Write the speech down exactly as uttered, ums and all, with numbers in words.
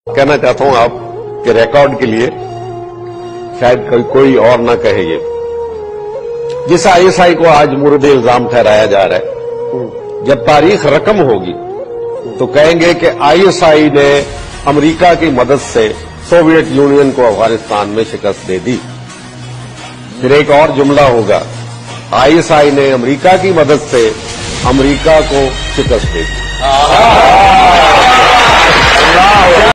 कहना चाहता हूं आप के रिकॉर्ड के लिए शायद कोई कोई और ना कहे ये, जिस आईएसआई को आज मुर्द इल्जाम ठहराया जा रहा है, जब तारीख रकम होगी तो कहेंगे कि आईएसआई ने अमेरिका की मदद से सोवियत यूनियन को अफगानिस्तान में शिकस्त दे दी। फिर एक और जुमला होगा, आईएसआई ने अमेरिका की मदद से अमेरिका को शिकस्त दे दी।